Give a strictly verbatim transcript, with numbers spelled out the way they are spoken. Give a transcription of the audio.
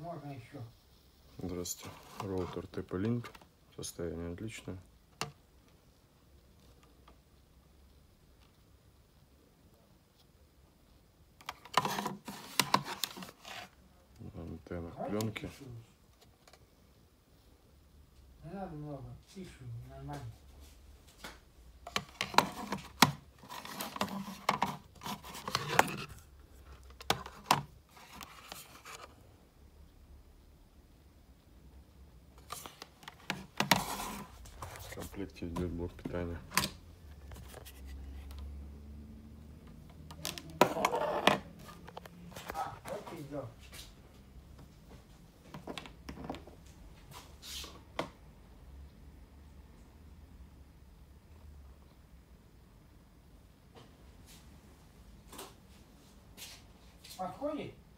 можно еще. Здравствуйте. Роутер ти пи Link. Состояние отличное. Антенна пленки. Не надо много, тише, нормально. В комплекте идет блок питания. А, вот идет. Подходит?